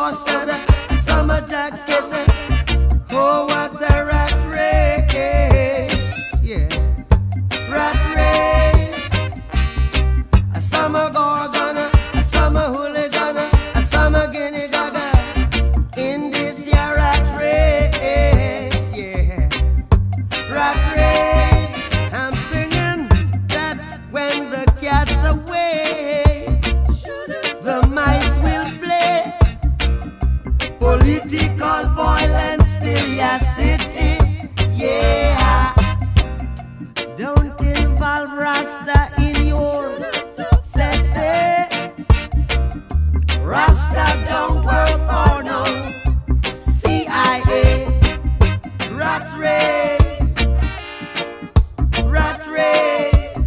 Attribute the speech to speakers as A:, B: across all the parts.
A: boss and some a jack set. Oh, what a rat race. Yeah, rat race. Some a gorgon, some a hooligan, some a guinea gaga. In this year rat race, yeah, rat race. I'm singing that when the cat's away, the mice will play. Political violence fill your city, yeah. Don't involve Rasta in your say. Rasta don't work for no CIA. Rat race, rat race,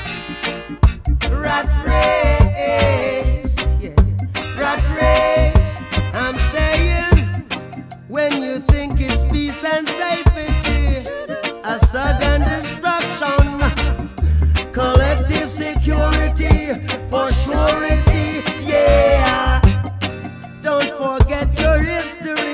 A: rat race, yeah, rat race. I'm saying, when you think it's peace and safety, a sudden destruction, collective security for surety, yeah. Don't forget your history.